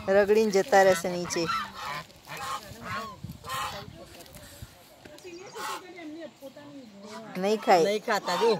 રગડીને જતા રહેશે નીચે. नहीं खाए, नहीं खाता जो